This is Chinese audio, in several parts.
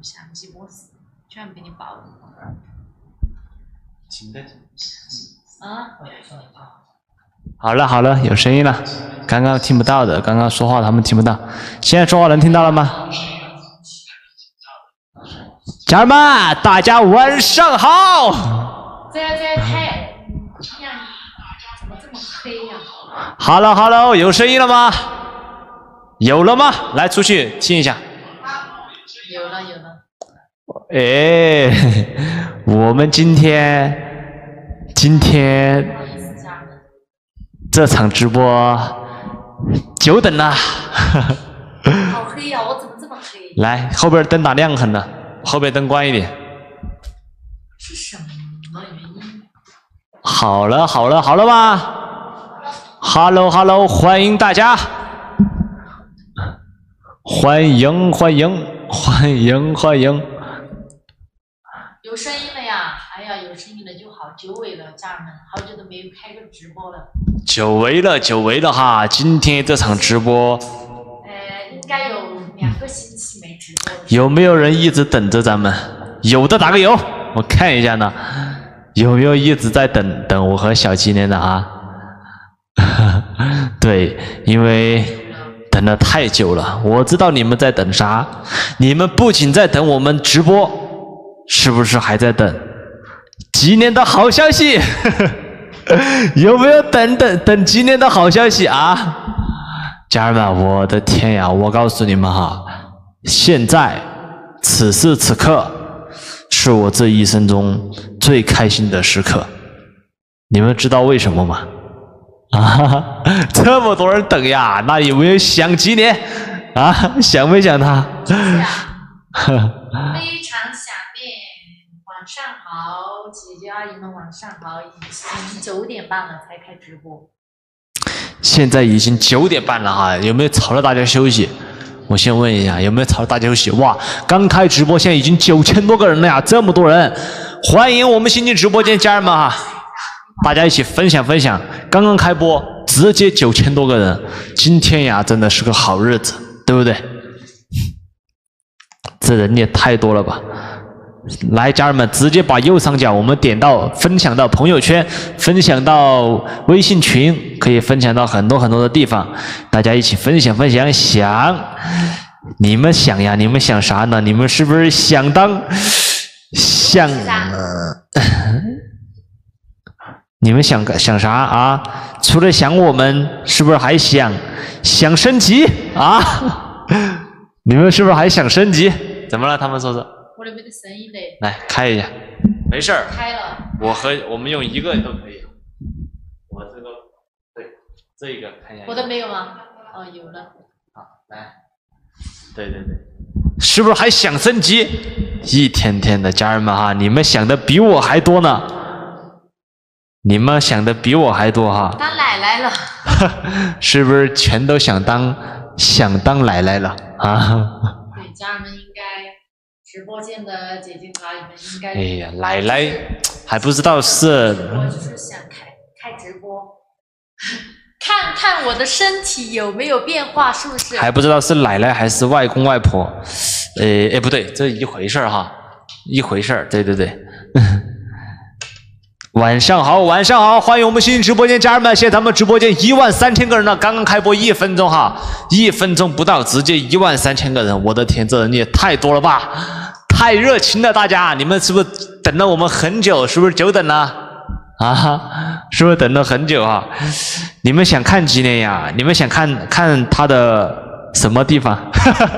相机模式，全部给你报了。 听得。 啊。 好了好了，有声音了。刚刚听不到的，刚刚说话他们听不到。现在说话能听到了吗？家人们，大家晚上好。 这太，怎么这么黑呀 ？Hello， 有声音了吗？有了吗？来，出去听一下。 有了。 哎，我们今天这场直播久等了。 好黑呀！我怎么这么黑？ 来，后边灯打亮很了，后边灯关一点。 是什么原因？ 好了吧 ？Hello， 欢迎大家，欢迎。 有声音了呀！哎呀，有声音了就好，久违了，家人们，好久都没有开个直播了。 久违了哈！今天这场直播， 应该有2个星期没直播了。 有没有人一直等着咱们？有的打个有，我看一下呢。有没有一直在等我和小鸡年的啊？对，因为等了太久了，我知道你们在等啥。你们不仅在等我们直播，是不是还在等鸡年的好消息？有没有等鸡年的好消息啊？家人们，我的天呀！我告诉你们哈，现在此时此刻是我这一生中最开心的时刻。你们知道为什么吗？啊，这么多人等呀，那有没有想鸡年啊？想没想他？ 非常想念。晚上好，姐姐阿姨们晚上好，已经9点半了才开直播。 现在已经9点半了哈，有没有吵到大家休息？我先问一下，有没有吵到大家休息？哇，刚开直播，现在已经9000多个人了呀，这么多人！欢迎我们新进直播间家人们哈，大家一起分享。刚刚开播，直接9000多个人，今天呀，真的是个好日子，对不对？这人也太多了吧！来，家人们，直接把右上角我们点到分享到朋友圈，分享到微信群，可以分享到很多的地方，大家一起分享。你们想呀？你们想啥呢？你们是不是想你们想啥啊？除了想我们，是不是还想升级啊？你们是不是还想升级？怎么了？他们说是。 我的没得声音嘞。 来开一下，没事儿。 开了。 我们用一个都可以。我这个对，这一个看一下。 我的没有吗？哦，有了。 好，来。对，是不是还想升级？一天天的，家人们哈，你们想的比我还多呢。你们想的比我还多哈。 当奶奶了。 是不是全都想当奶奶了啊？ 对，家人们应该。直播间的姐姐和阿姨们应该， 哎呀，奶奶还不知道是。 我就是想开直播，看看我的身体有没有变化，是不是？ 还不知道是奶奶还是外公外婆，不对，这一回事哈，一回事，对。晚上好，欢迎我们新直播间家人们！现在咱们直播间13000个人了，刚刚开播1分钟哈，1分钟不到，直接13000个人，我的天，这人也太多了吧！太热情了，大家，你们是不是等了我们很久？是不是久等了啊？是不是等了很久啊？你们想看鸡年呀？你们想看他的什么地方？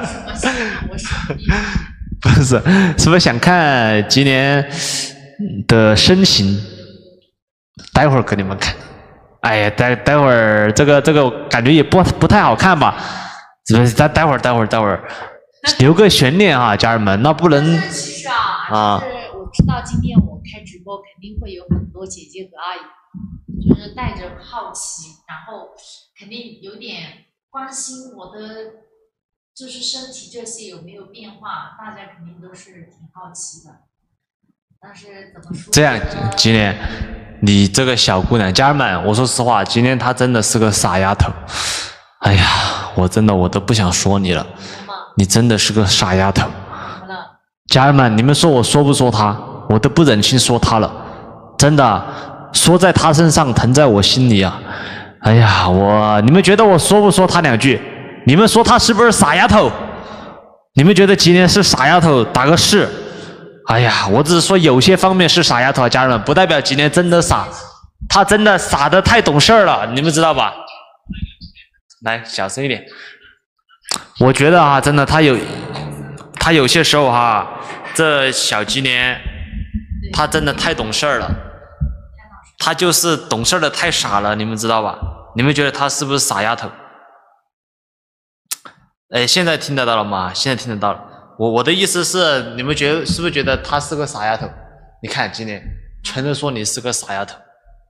不是，是不是想看鸡年的身形？待会儿给你们看。哎呀，待会儿这个感觉也不太好看吧？是不是？待会儿留个悬念啊，家人们，那不能。 其实啊，就是我知道今天我开直播，肯定会有很多姐姐和阿姨，就是带着好奇，然后肯定有点关心我的，就是身体这些有没有变化，大家肯定都是挺好奇的。但是怎么说？这样， 今年你这个小姑娘，家人们，我说实话，今天她真的是个傻丫头。哎呀，我都不想说你了。你真的是个傻丫头。 家人们，你们说我说不说他？我都不忍心说他了，真的，说在他身上，疼在我心里啊！哎呀，你们觉得我说不说他2句？你们说他是不是傻丫头？你们觉得吉年是傻丫头？打个是。哎呀，我只是说有些方面是傻丫头，家人们，不代表吉年真的傻，他真的傻得太懂事儿了，你们知道吧？来，小声一点。我觉得啊，真的，他有些时候哈，这小吉年，他真的太懂事儿了，他就是懂事的太傻了，你们知道吧？你们觉得他是不是傻丫头？哎，现在听得到了吗？现在听得到了。我的意思是，你们是不是觉得他是个傻丫头？你看今年全都说你是个傻丫头。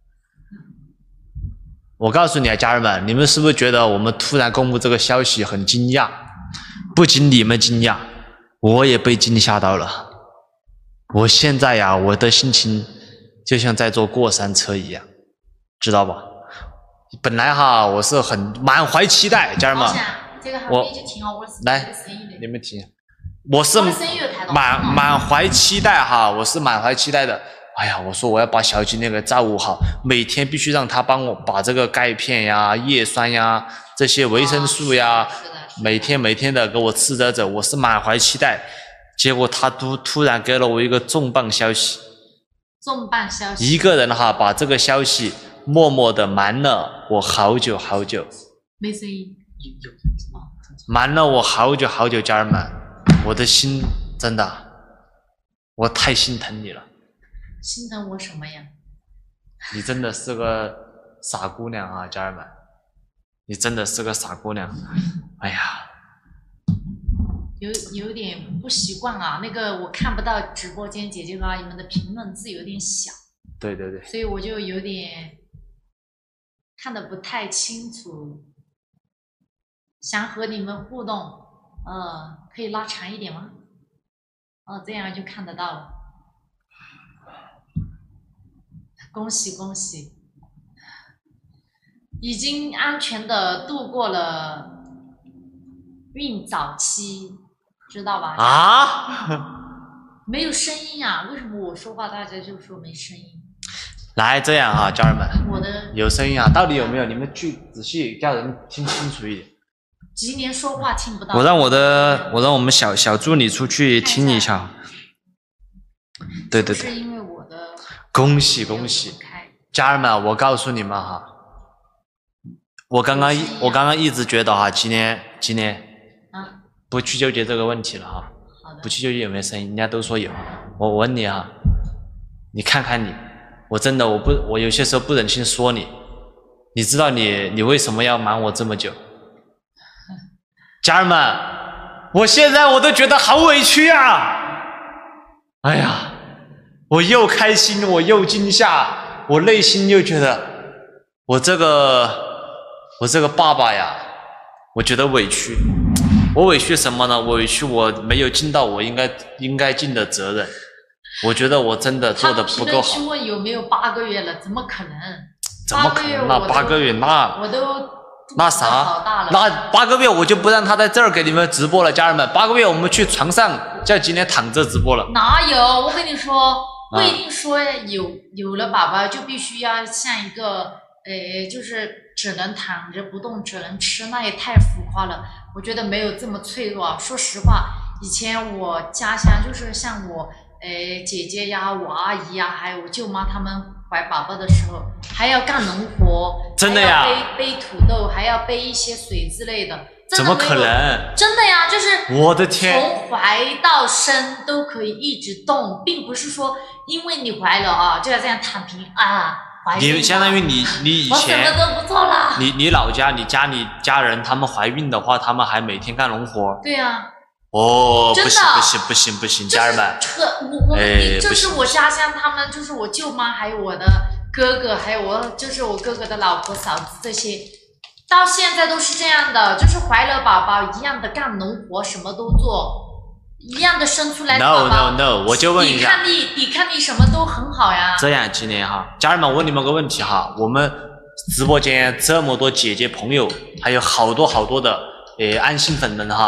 我告诉你啊，家人们，你们是不是觉得我们突然公布这个消息很惊讶？不仅你们惊讶，我也被惊吓到了。我现在呀，我的心情就像在坐过山车一样，知道吧？本来哈，我是很满怀期待，家人们。来，你们听。我是满怀期待哈，我是满怀期待的。哎呀，我说我要把小吉年给照顾好，每天必须让他帮我把这个钙片呀、叶酸呀、这些维生素呀，每天的给我吃着，我是满怀期待。结果他突然给了我一个重磅消息。 重磅消息。一个人哈把这个消息默默的瞒了我好久好久。 没声音。 瞒了我好久好久，家人们。我的心真的，我太心疼你了。 心疼我什么呀？ 你真的是个傻姑娘啊，家人们，你真的是个傻姑娘。哎呀， 有点不习惯啊。那个我看不到直播间姐姐和阿姨们的评论字有点小。 对。 所以我就有点看得不太清楚。想和你们互动。可以拉长一点吗？这样就看得到了。恭喜！已经安全的度过了孕早期，知道吧？ 啊？ 没有声音啊？为什么我说话大家就说没声音？ 来，这样啊，家人们， 我的有声音啊，到底有没有？你们去仔细叫人听清楚一点。 吉年说话听不到。 我让我们小助理出去听一下。对。 是因为我的。 恭喜！家人们，我告诉你们哈，我刚刚一直觉得哈，吉年不去纠结这个问题了哈。 好的。 不去纠结有没有声音，人家都说有。我问你哈，你看看你，我真的我有些时候不忍心说你，你知道你为什么要瞒我这么久？家人们，我现在我都觉得好委屈啊！哎呀，我又开心，我又惊吓，我内心又觉得我这个爸爸呀，我觉得委屈。我委屈什么呢？我委屈我没有尽到我应该尽的责任。我觉得我真的做的不够好。 他去问有没有8个月了，怎么可能？ 怎么可能？那8个月我都。 那啥，那8个月我就不让他在这儿给你们直播了，家人们。8个月我们去床上叫今天躺着直播了。 哪有？我跟你说，不一定说有了宝宝就必须要像一个就是只能躺着不动，只能吃，那也太浮夸了。我觉得没有这么脆弱。说实话，以前我家乡就是像我姐姐呀、我阿姨呀，还有我舅妈他们怀宝宝的时候，还要干农活， 真的呀， 还要背土豆，还要背一些水之类的。 怎么可能？ 真的呀，就是我的天， 从怀到生都可以一直动，并不是说因为你怀了啊就要这样躺平啊。 你相当于你以前我什么都不做了。 你老家你家人他们怀孕的话，他们还每天干农活。 对呀。 哦，不行，家人们， 就是我家乡，他们就是我舅妈，还有我的哥哥，还有我哥哥的老婆嫂子，这些到现在都是这样的，就是怀了宝宝一样的干农活，什么都做，一样的生出来宝宝。 No， 我就问一下， 抵抗力什么都很好呀。 这样今年哈，家人们，我问你们个问题哈，我们直播间这么多姐姐朋友，还有好多的安心粉们哈。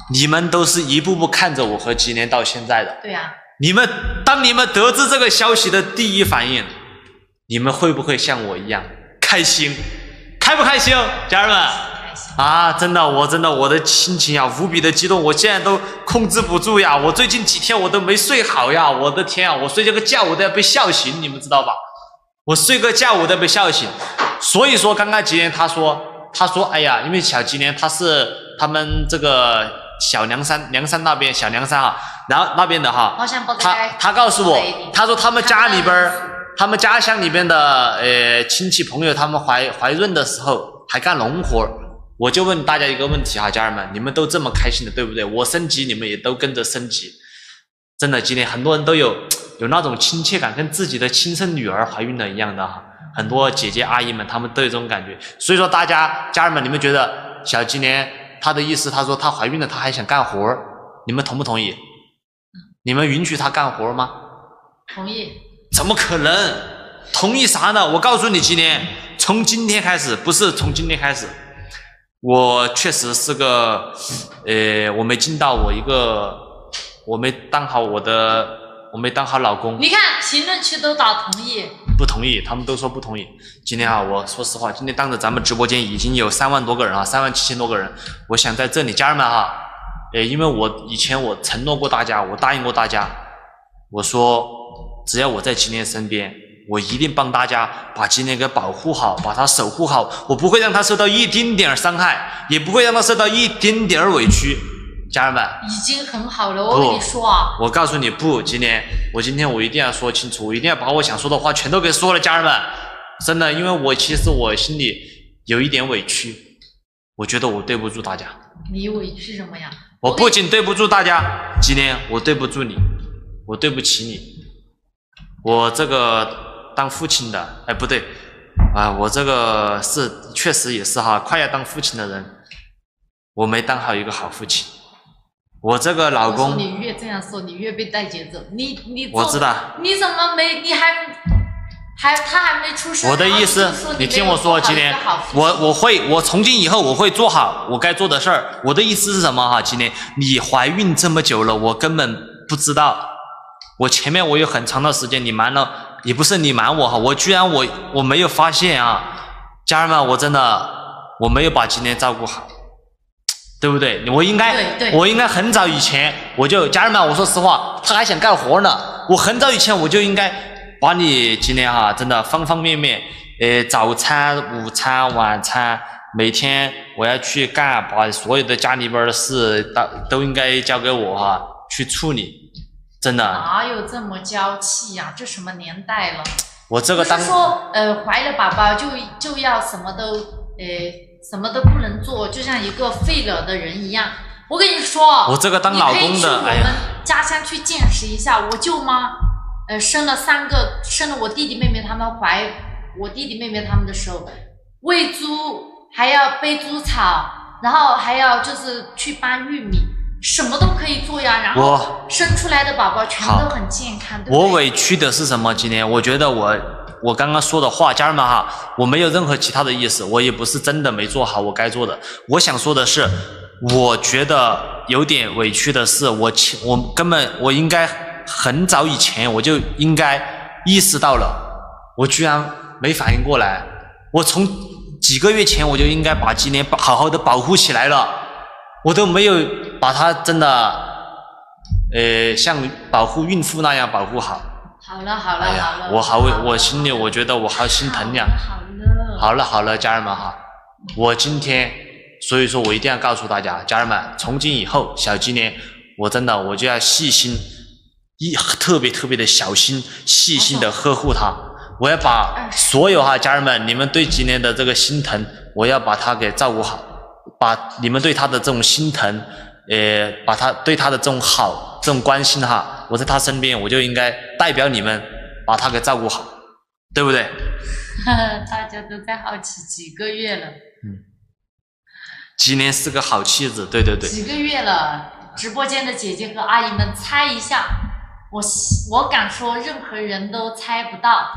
你们都是一步步看着我和吉年到现在的。 对呀。 当你们得知这个消息的第一反应，你们会不会像我一样开心？开不开心，家人们？啊，真的，我的心情啊，无比的激动，我现在都控制不住呀！我最近几天我都没睡好呀！我的天啊，我睡这个觉我都要被笑醒，你们知道吧？我睡个觉我都被笑醒。所以说，刚刚吉年他说，哎呀，因为小吉年他是他们这个小凉山那边小凉山啊，然后那边的哈，他告诉我，他说他们家里边，他们家乡里边的亲戚朋友，他们怀孕的时候还干农活。我就问大家一个问题哈，家人们，你们都这么开心的，对不对？我升级，你们也都跟着升级。真的，今天很多人都有那种亲切感，跟自己的亲生女儿怀孕了一样的哈。很多姐姐阿姨们，她们都有这种感觉。所以说，家人们，你们觉得小吉年她的意思，她说她怀孕了，她还想干活，你们同不同意？你们允许她干活吗？ 同意。怎么可能？同意啥呢？我告诉你，吉年，从今天开始，不是从今天开始。我确实是个，我没尽到我没当好老公。 你看评论区都打同意， 不同意，他们都说不同意。今天啊，我说实话，今天当着咱们直播间已经有3万多个人啊，37000多个人。我想在这里，家人们哈，因为以前我承诺过大家，我答应过大家，我说只要我在吉年身边。我一定帮大家把吉年给保护好，把他守护好，我不会让他受到一丁点伤害，也不会让他受到一丁点委屈。家人们， 已经很好了，我跟你说啊， 我告诉你不，今天我一定要说清楚，我一定要把我想说的话全都给说了，家人们，真的，因为其实我心里有一点委屈，我觉得我对不住大家。 你委屈什么呀？ 我不仅对不住大家，今天我对不住你，我对不起你，我这个当父亲的，不对啊，我这个确实也是哈，快要当父亲的人，我没当好一个好父亲。我这个老公， 你越这样说，你越被带节奏。你我知道， 你怎么没？他还没出生。 我的意思，你听我说，今天我从今以后我会做好我该做的事儿。我的意思是什么哈？今天你怀孕这么久了，我根本不知道。我前面我有很长的时间你瞒了，也不是你瞒我哈，我居然我没有发现啊，家人们，我真的我没有把今天照顾好，对不对？我应该很早以前家人们，我说实话，他还想干活呢，我很早以前我就应该把你今天哈，真的方方面面，早餐、午餐、晚餐，每天我要去干，把所有的家里边的事都应该交给我哈去处理。真的哪有这么娇气呀？这什么年代了？ 我这个不是说怀了宝宝就要什么都不能做，就像一个废了的人一样。我跟你说， 我这个当老公的， 我们家乡去见识一下。我舅妈生了我弟弟妹妹他们我弟弟妹妹他们的时候，喂猪还要背猪草，然后还要就是去搬玉米。什么都可以做呀，然后生出来的宝宝全都很健康，对不对？ 我委屈的是什么？今天我觉得我刚刚说的话，家人们哈，我没有任何其他的意思，我也不是真的没做好我该做的。我想说的是，我觉得有点委屈的是，我应该很早以前我就应该意识到了，我居然没反应过来。我从几个月前我就应该把今年好好的保护起来了。我都没有把它真的，像保护孕妇那样保护好。 好了， 哎呀，我心里我觉得我好心疼呀。好了，家人们哈，我今天，所以说我一定要告诉大家，家人们，从今以后，小吉年，我真的我就要细心，特别的小心，细心的呵护他。我要把所有家人们，你们对吉年的这个心疼，我要把他给照顾好。把你们对他的这种心疼，把他对他的这种好、这种关心哈，我在他身边，我就应该代表你们把他给照顾好，对不对？ 大家都在好奇几个月了。 吉年是个好妻子，对。 几个月了，直播间的姐姐和阿姨们猜一下，我敢说任何人都猜不到。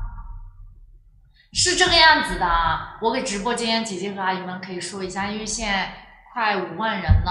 是这个样子的啊，我给直播间姐姐和阿姨们可以说一下，因为现在快5万人了，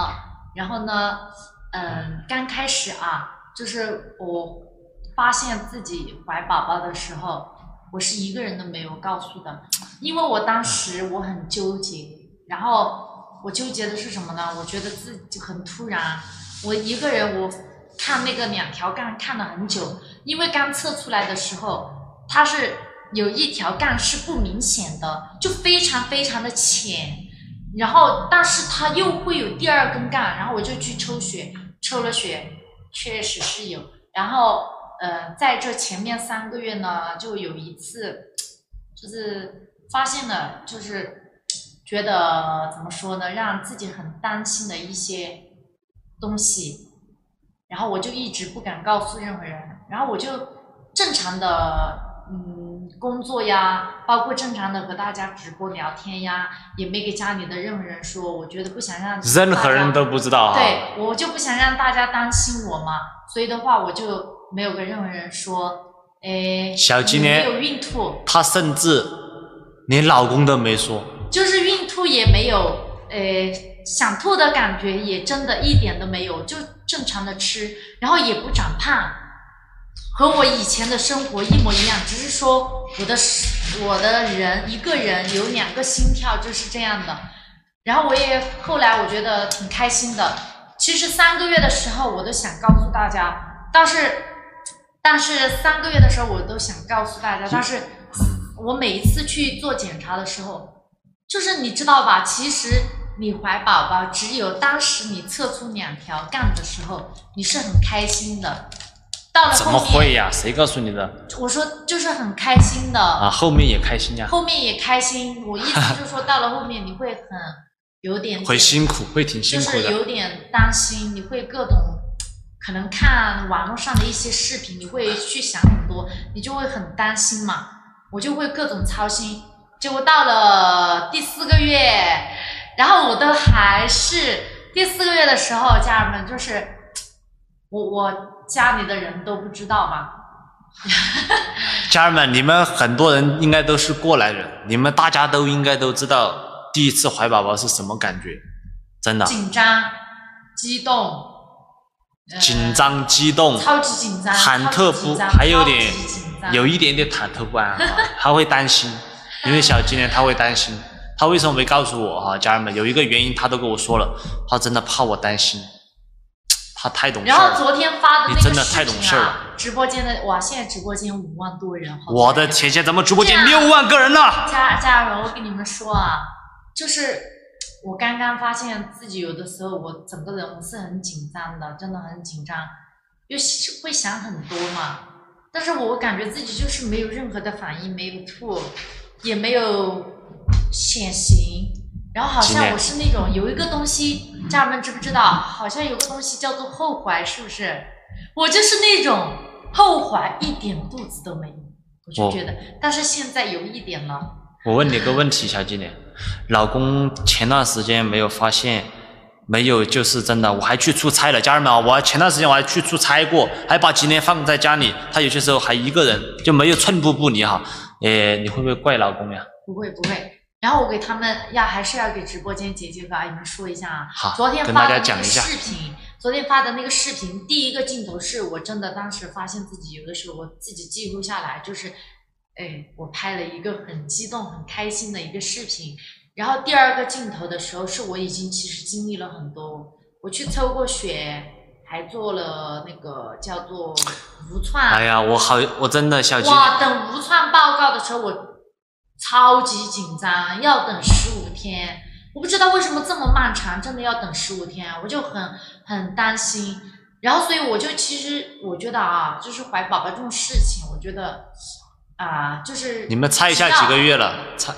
然后呢，刚开始啊，就是我发现自己怀宝宝的时候，我是一个人都没有告诉的，因为我当时我很纠结，然后我纠结的是什么呢？我觉得自己很突然，我一个人我看那个2条杠看了很久，因为刚测出来的时候，它是有1条杠是不明显的，就非常非常的浅，然后但是它又会有第2根杠，然后我就去抽血，抽了血，确实是有，然后在这前面3个月呢，就有一次就是发现了，就是觉得怎么说呢，让自己很担心的一些东西，然后我就一直不敢告诉任何人，然后我就正常的工作呀，包括正常的和大家直播聊天呀，也没给家里的任何人说，我觉得不想让任何人都不知道对，我就不想让大家担心我嘛，所以的话我就没有跟任何人说， 小鸡呢没有孕吐， 她甚至连老公都没说， 就是孕吐也没有，想吐的感觉也真的一点都没有，就正常的吃，然后也不长胖，和我以前的生活一模一样，只是说我的人一个人有2个心跳，就是这样的。然后后来我觉得挺开心的。其实3个月的时候我都想告诉大家，但是3个月的时候我都想告诉大家，但是我每一次去做检查的时候，就是你知道吧，其实你怀宝宝只有当时你测出2条杠的时候，你是很开心的。到了后面怎么会呀？谁告诉你的？ 我说就是很开心的啊，后面也开心呀。 后面也开心，我意思就是说，到了后面你会有点会辛苦，会挺辛苦的， 就是有点担心，你会各种可能看网络上的一些视频，你会去想很多，你就会很担心嘛，我就会各种操心。结果到了第4个月，然后我都还是第4个月的时候，家人们就是我家里的人都不知道嘛。 家人们，你们很多人应该都是过来人，你们大家都应该都知道第一次怀宝宝是什么感觉，真的。 紧张、激动。 紧张、激动、 超级紧张、 忐忑不，还有一点点忐忑不安哈，他会担心，因为小鸡呢，他会担心，他为什么没告诉我哈？家人们，有一个原因，他都跟我说了，他真的怕我担心，他太懂事了。 然后昨天发的那个视频啊， 你真的太懂事了。 直播间的哇，现在直播间5万多人， 我的天，现在咱们直播间6万个人了。 家人，我跟你们说啊，就是我刚刚发现自己有的时候，我整个人我是很紧张的，真的很紧张，又会想很多嘛。但是我感觉自己就是没有任何的反应，没有吐，也没有显形，然后好像我是那种有一个东西，家人们知不知道？好像有个东西叫做后怀，是不是？我就是那种后怀一点肚子都没有，我就觉得，但是现在有一点了。 我问你个问题，小金莲，老公前段时间没有发现，没有就是真的，我还去出差了，家人们啊，我前段时间我还去出差过，还把金莲放在家里，他有些时候还一个人，就没有寸步不离哈。你会不会怪老公呀？ 不会。然后我给他们还是要给直播间姐姐和阿姨们说一下啊， 好， 昨天发的那个视频，昨天发的那个视频，第一个镜头是我真的当时发现自己有的时候我自己记录下来，就是我拍了一个很激动很开心的一个视频，然后第2个镜头的时候是我已经其实经历了很多，我去抽过血，还做了那个叫做无创。 哎呀，我真的小金， 哇，等无创报告的时候我超级紧张，要等15天，我不知道为什么这么漫长，真的要等15天，我就很担心。然后所以我就其实我觉得啊，就是怀宝宝这种事情，我觉得就是你们猜一下几个月了？猜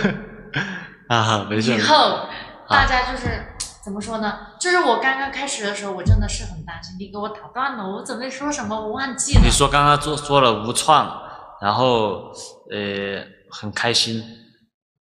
没事。 以后大家就是怎么说呢？就是我刚刚开始的时候，我真的是很担心。你给我打断了，我准备说什么我忘记了。 你说刚刚做了无创，然后很开心。